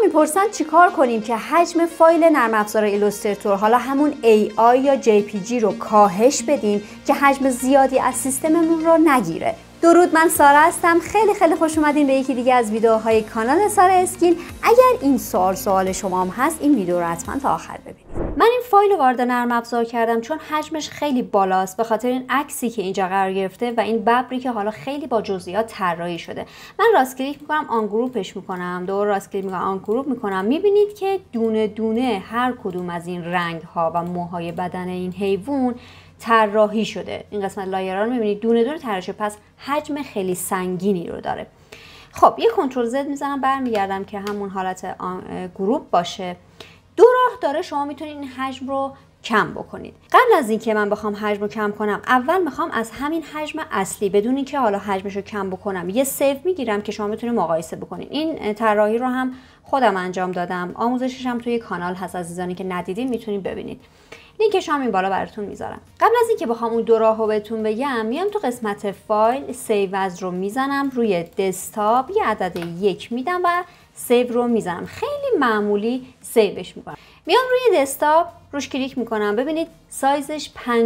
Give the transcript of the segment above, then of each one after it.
میپرسن چیکار کنیم که حجم فایل نرم افزار ایلوستراتور، حالا همون AI یا JPG رو کاهش بدیم که حجم زیادی از سیستممون رو نگیره. درود، من سارا هستم. خیلی خوش اومدین به یکی دیگه از ویدیوهای کانال سارا اسکین. اگر این سوال شما هم هست، این ویدیو رو حتما تا آخر ببینید. من این فایل رو وارد نرم افزار کردم چون حجمش خیلی بالاست، به خاطر این عکسی که اینجا قرار گرفته و این ببری که حالا خیلی با جزئیات طراحی شده. من راست کلیک میکنم، آن گروپش میکنم، دوباره راست کلیک میکنم، آن گروپ میکنم. میبینید که دونه دونه هر کدوم از این رنگ ها و موهای بدن این حیوان طراحی شده. این قسمت لایرها رو میبینید دونه دونه طراحی شده، پس حجم خیلی سنگینی رو داره. خب یه کنترل زد میزنم، برمیگردم که همون حالت گروپ باشه. دو راه داره شما میتونید این حجم رو کم بکنید. قبل از اینکه من بخوام حجم رو کم کنم، اول میخوام از همین حجم اصلی بدون اینکه حالا حجمش رو کم بکنم یه سیو میگیرم که شما میتونید مقایسه بکنید. این طراحی رو هم خودم انجام دادم، آموزشش هم توی کانال هست، عزیزانی که ندیدین میتونید ببینید. لینکش هم این بالا براتون میذارم. قبل از اینکه بخوام اون دو راهو بهتون بگم، میام تو قسمت فایل، سیو از رو میزنم روی دسکتاپ، یه عدد 1 میدم و سیو رو میزنم. خیلی معمولی سیوش میکنم. میام روی دسکتاپ روش کلیک میکنم، ببینید سایزش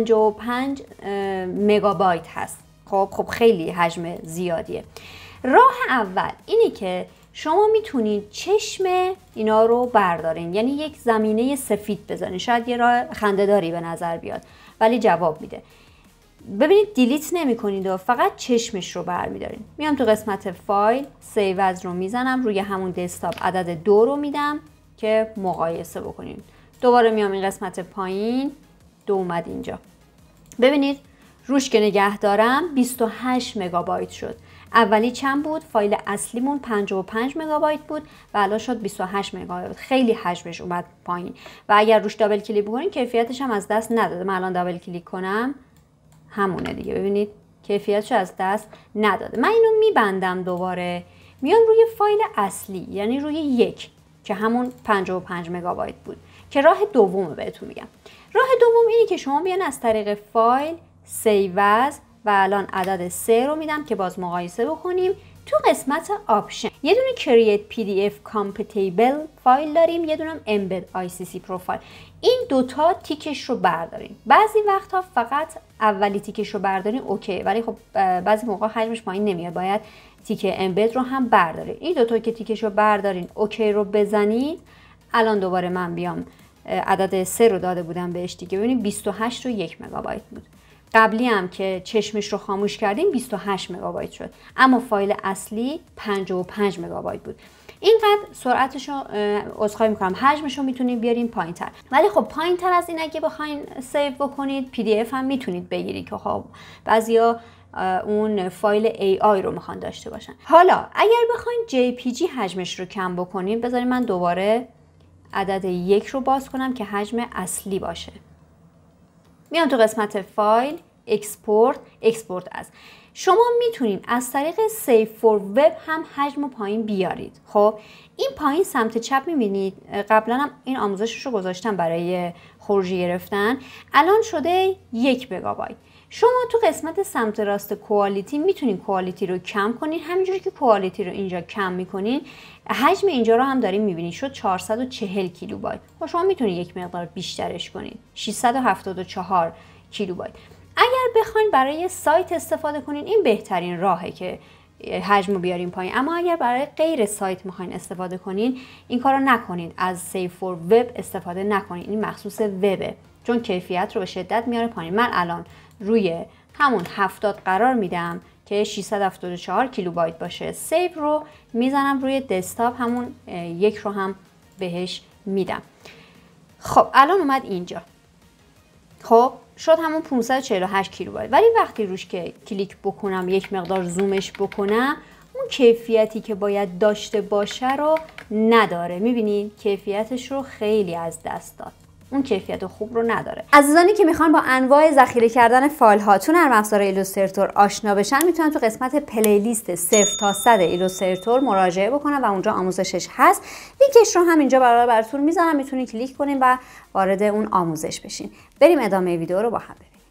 55 مگابایت هست. خب خیلی حجم زیادیه. راه اول اینی که شما میتونید چشم اینا رو بردارین، یعنی یک زمینه سفید بزنین. شاید یه راه خنده‌داری به نظر بیاد ولی جواب میده. ببینید دیلیت نمی کنید و فقط چشمش رو برمیدارین. میام تو قسمت فایل، سیو از رو میزنم، روی همون دسکتاپ عدد 2 رو میدم که مقایسه بکنیم. دوباره میام این قسمت پایین، 2 اومد اینجا. ببینید روش که نگه دارم 28 مگابایت شد. اولی چند بود؟ فایل اصلیمون 55 مگابایت بود و الان شد 28 مگابایت. خیلی حجمش اومد پایین و اگر روش دابل کلیک بکنین کیفیتش هم از دست نداده. من الان دابل کلیک کنم همونه دیگه، ببینید کیفیتش از دست نداده. من اینو میبندم، دوباره میام روی فایل اصلی، یعنی روی 1 که همون 55 مگابایت بود، که راه دومه بهتون میگم. راه دوم اینه که شما بیان از طریق فایل، سیو از و الان عدد 3 رو میدم که باز مقایسه بکنیم. تو قسمت آپشن یه دونه Create PDF Compatible فایل داریم، یه دونه Embed ICC Profile. این دوتا تیکش رو بردارین. بعضی وقتا فقط اولی تیکش رو بردارین اوکی، ولی خب بعضی موقع حجمش پایین نمیاد، باید تیک Embed رو هم بردارین. این دوتا که تیکش رو بردارین اوکی رو بزنید. الان دوباره من بیام عدد 3 رو داده بودم بهش دیگه، ببینید 28 و 1 مگابایت بود. قبلی هم که چشمش رو خاموش کردیم 28 مگابایت شد، اما فایل اصلی 55 مگابایت بود. اینقدر سرعتش رو عذرخواهی میکنم، حجمش رو میتونید بیارین پایین‌تر، ولی خب پایین‌تر از این اگه بخواین سیو بکنید PDF هم میتونید بگیرید که خب بعضیا اون فایل AI رو میخوان داشته باشن. حالا اگر بخواین JPG حجمش رو کم بکنید، بذارید من دوباره عدد 1 رو باز کنم که حجم اصلی باشه. میام تو قسمت فایل، اکسپورت از. شما میتونید از طریق سیو فور وب هم حجم رو پایین بیارید. خب این پایین سمت چپ میبینید، قبلا هم این آموزشش رو گذاشتم برای خروجی گرفتن، الان شده 1 مگابایت. شما تو قسمت سمت راست کوالیتی میتونید کوالیتی رو کم کنید. همینجوری که کوالیتی رو اینجا کم میکنین، حجم اینجا رو هم داریم میبینید شد 440 کیلوبایت. خب شما میتونید یک مقدار بیشترش کنید، 674 کیلوبایت. اگر بخواید برای سایت استفاده کنین، این بهترین راهه که حجم رو بیارین پایین. اما اگر برای غیر سایت میخواین استفاده کنین، این کارو نکنید، از سیو فور وب استفاده نکنید. این مخصوص وبه، چون کیفیت رو به شدت میاره پایین. من الان روی همون 70 قرار میدم که 674 کیلوبایت باشه. سیو رو میزنم روی دسکتاپ، همون 1 رو هم بهش میدم. خب الان اومد اینجا، خب شد همون 548 کیلوبایت. ولی وقتی روش که کلیک بکنم، یک مقدار زومش بکنم، اون کیفیتی که باید داشته باشه رو نداره. میبینید کیفیتش رو خیلی از دست داد، اون کیفیت خوب رو نداره. عزیزانی که میخوان با انواع ذخیره کردن فایل ها تو نرم افزار ایلوستراتور آشنا بشن، میتونن تو قسمت پلیلیست 0 تا 100 ایلوستراتور مراجعه بکنن و اونجا آموزشش هست. لینکش رو هم اینجا براتون میذارم، میتونید کلیک کنین و وارد اون آموزش بشین. بریم ادامه ویدیو رو با هم ببینیم.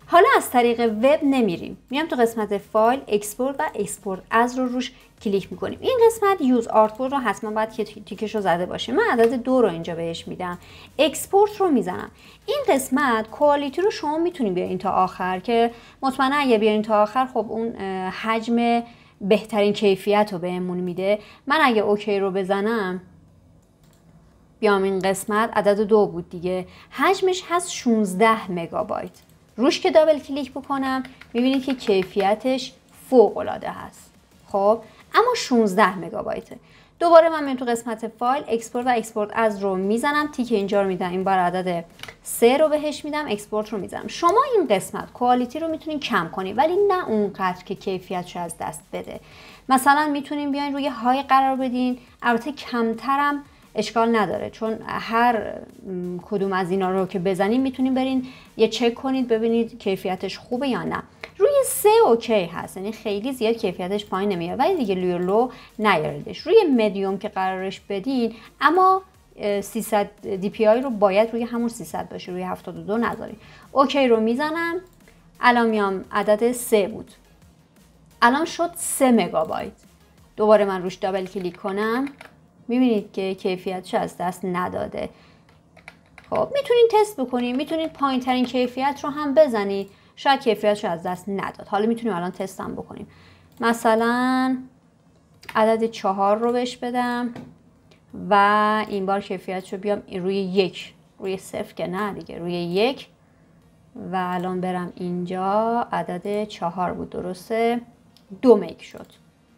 حالا از طریق وب نمیریم، میام تو قسمت فایل اکسپورت و اکسپورت از رو روش کلیک میکنیم. این قسمت یوز آرتبورد رو حتما باید که تیکش رو زده باشیم. من عدد 2 رو اینجا بهش میدم، اکسپورت رو میزنم. این قسمت کوالیتی رو شما میتونید بیارین تا آخر که مطمئنا اگه بیارین تا آخر خب اون حجم بهترین کیفیت رو بهمون میده. من اگه اوکی رو بزنم، بیام این قسمت عدد 2 بود دیگه، حجمش هست 16 مگابایت. روش که دابل کلیک بکنم میبینید که کیفیتش فوق العاده هست. خب اما 16 مگابایته. دوباره من میام تو قسمت فایل اکسپورت و اکسپورت از رو میزنم، تیک اینجا رو میدم، این بار عدد 3 رو بهش میدم، اکسپورت رو میزنم. شما این قسمت کوالیتی رو میتونین کم کنی ولی نه اونقدر که کیفیتش از دست بده. مثلا میتونین بیاین روی های قرار بدین، البته کمترم اشکال نداره چون هر کدوم از اینا رو که بزنین میتونین برین یه چک کنید ببینید کیفیتش خوبه یا نه. روی 3 اوکی هست، یعنی خیلی زیاد کیفیتش پایین نمیاد ولی دیگه روی لو نیاریدش. روی مدیوم که قرارش بدین اما 300 DPI رو باید روی همون 300 باشه، روی 72 نذارین. اوکی رو میزنم. الان میام عدد 3 بود، الان شد 3 مگابایت. دوباره من روش دابل کلیک کنم، میبینید که کیفیتش از دست نداده. خب میتونین تست بکنید، میتونید پایین ترین کیفیت رو هم بزنید، شاید کیفیتش از دست نداد. حالا میتونیم الان تست هم بکنیم. مثلا عدد 4 رو بهش بدم و این بار کیفیتش رو بیام روی 1، روی 0 که نه دیگه، روی 1 و الان برم اینجا عدد 4 بود درسته، 2 مگ شد.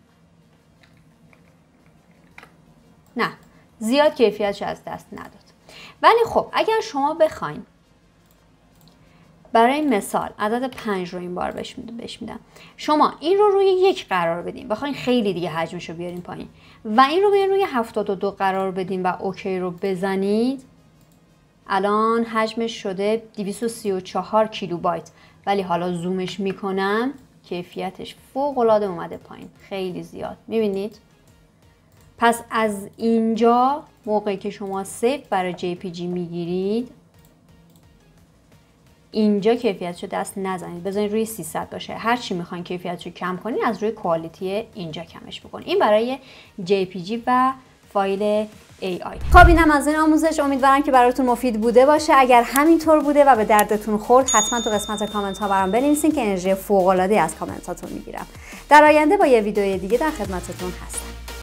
نه زیاد کیفیتش از دست نداد. ولی خب اگر شما بخواین برای مثال عدد 5 رو این بار بهش میدم، شما این رو روی 1 قرار بدین، بخواین خیلی دیگه حجمش رو بیارین پایین و این رو بیارین روی 72 قرار بدین و اوکی رو بزنید، الان حجمش شده 234 کیلوبایت. ولی حالا زومش میکنم کیفیتش فوق العاده اومده پایین، خیلی زیاد. میبینید؟ پس از اینجا موقعی که شما سیو برای JPG میگیرید، اینجا کیفیتشو دست نزنید، بذارید روی 300 باشه. هر چی میخواین کیفیتشو کم کنید از روی کوالیتی اینجا کمش بکنید. این برای JPG و فایل AI. خب اینم از این آموزش، امیدوارم که براتون مفید بوده باشه. اگر همینطور بوده و به دردتون خورد حتما تو قسمت کامنت ها برام بنویسین که انرژی فوق العاده از کامنتاتون میگیرم. در آینده با یه ویدیو دیگه در خدمتتون هستم.